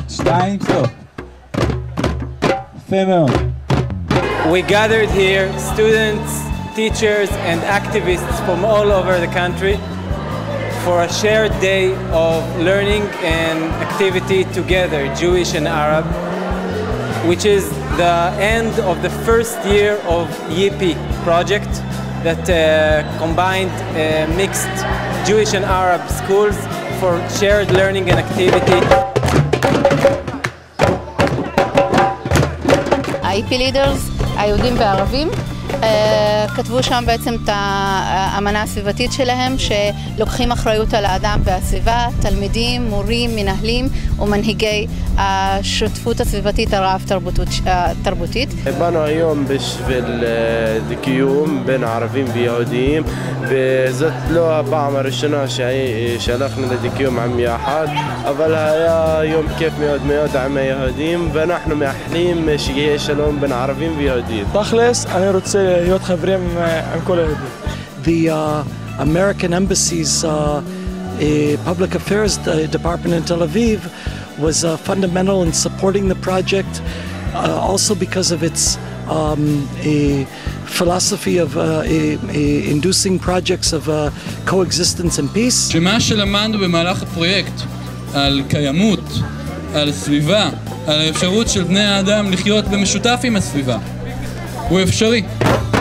2, סטופ. יפה מאוד. We gathered here students, teachers and activists from all over the country for a shared day of learning and activity together, Jewish and Arab, which is the end of the first year of YIPI project that combined mixed Jewish and Arab schools for shared learning and activity. ה-IP leaders, היהודים והערבים, כתבו שם בעצם את האמנה הסביבתית שלהם, שלוקחים אחריות על האדם והסביבה, תלמידים, מורים, מנהלים ומנהיגי השותפות הסביבתית הרב-תרבותית. באנו היום בשביל קיום בין ערבים ויהודים, וזאת לא הפעם הראשונה שהלכנו לקיום עם יחד, אבל היה יום כיף מאוד מאוד עם היהודים, ואנחנו מאחלים שיהיה שלום בין ערבים ויהודים. תכלס, אני רוצה להיות חברים עם כל היהודים. The American Embassy's Public Affairs Department in Tel Aviv was fundamental in supporting the project, also because of its a philosophy of inducing projects of coexistence and peace. שמה שלמדנו במהלך הפרויקט על קיימות, על סביבה, על האפשרות של בני האדם לחיות במשותף עם הסביבה, הוא אפשרי.